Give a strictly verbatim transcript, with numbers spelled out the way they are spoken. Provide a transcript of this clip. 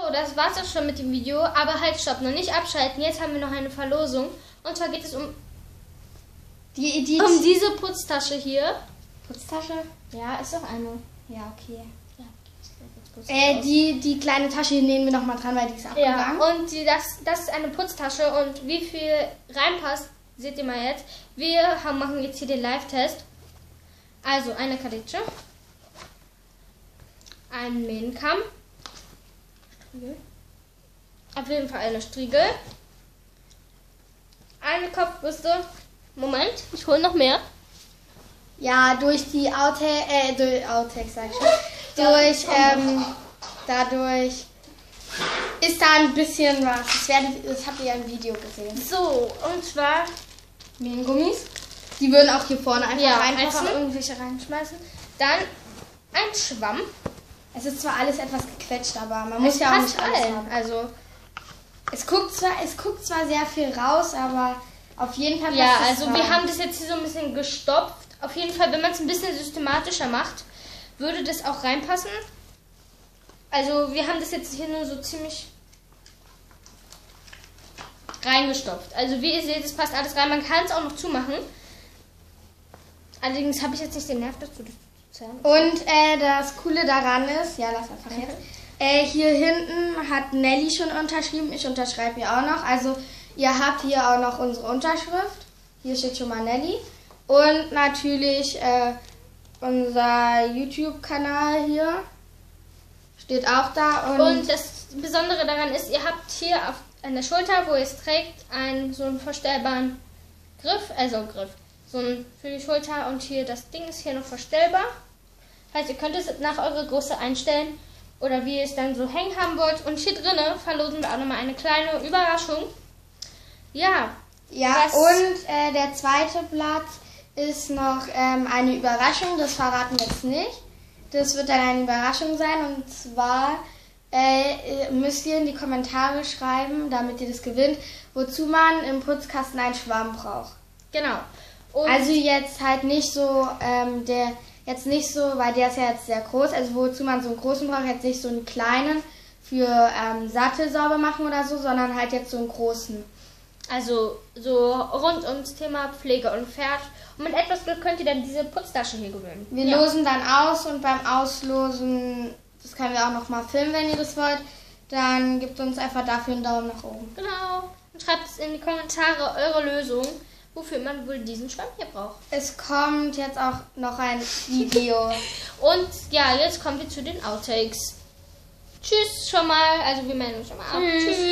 das war's auch schon mit dem Video. Aber halt, stopp, noch nicht abschalten. Jetzt haben wir noch eine Verlosung. Und zwar geht es um, die, die um diese Putztasche hier. Putztasche? Ja, ist doch eine. Ja, okay. Ja, Äh, die, die kleine Tasche hier nehmen wir noch mal dran, weil die ist abgegangen. Ja, und die, das, das ist eine Putztasche und wie viel reinpasst, seht ihr mal jetzt. Wir haben, machen jetzt hier den Live-Test. Also eine Karitsche, ein Mähnenkamm, auf jeden Fall eine Striegel, eine Kopfbürste. Moment, ich hole noch mehr. Ja, durch die Outtakes, äh, durch Outtakes, sag ich schon. Durch, ähm, dadurch ist da ein bisschen was. Das, werdet, das habt ihr ja im Video gesehen. So, und zwar Mähngummis. Die würden auch hier vorne einfach ja, reinpassen. einfach irgendwelche reinschmeißen. Dann ein Schwamm. Es ist zwar alles etwas gequetscht, aber man Es muss ja auch passt nicht alles allen. haben. Also, Es guckt, zwar, es guckt zwar sehr viel raus, aber auf jeden Fall passt ja, es also rein. wir haben das jetzt hier so ein bisschen gestopft. Auf jeden Fall, wenn man es ein bisschen systematischer macht, würde das auch reinpassen. Also wir haben das jetzt hier nur so ziemlich reingestopft. Also wie ihr seht, es passt alles rein. Man kann es auch noch zumachen. Allerdings habe ich jetzt nicht den Nerv dazu, das zu zerren. Und äh, das Coole daran ist, ja, lass einfach jetzt. Äh, hier hinten hat Nelly schon unterschrieben. Ich unterschreibe hier auch noch. Also ihr habt hier auch noch unsere Unterschrift. Hier steht schon mal Nelly. Und natürlich äh, unser YouTube-Kanal hier steht auch da. Und, Und das Besondere daran ist, ihr habt hier auf, an der Schulter, wo ihr es trägt, einen so einen verstellbaren Griff, also Griff, so ein für die Schulter und hier das Ding ist hier noch verstellbar. Heißt, ihr könnt es nach eurer Größe einstellen oder wie ihr es dann so hängen haben wollt. Und hier drinnen verlosen wir auch nochmal eine kleine Überraschung. Ja. ja, was- und äh, der zweite Platz ist noch ähm, eine Überraschung. Das verraten wir jetzt nicht. Das wird dann eine Überraschung sein. Und zwar äh, müsst ihr in die Kommentare schreiben, damit ihr das gewinnt, wozu man im Putzkasten einen Schwamm braucht. Genau. Und Also jetzt halt nicht so, ähm, der jetzt nicht so, weil der ist ja jetzt sehr groß, also wozu man so einen großen braucht, jetzt nicht so einen kleinen für ähm, Sattel sauber machen oder so, sondern halt jetzt so einen großen. also so rund ums Thema Pflege und Pferd. Und mit etwas Glück könnt ihr dann diese Putztasche hier gewinnen. Wir Ja. losen dann aus und beim Auslosen, das können wir auch noch mal filmen, wenn ihr das wollt, dann gebt uns einfach dafür einen Daumen nach oben. Genau. Und schreibt es in die Kommentare eure Lösung, wofür man wohl diesen Schwamm hier braucht. Es kommt jetzt auch noch ein Video. Und ja, jetzt kommen wir zu den Outtakes. Tschüss schon mal. Also wir melden uns schon mal ab. Tschüss. Tschüss.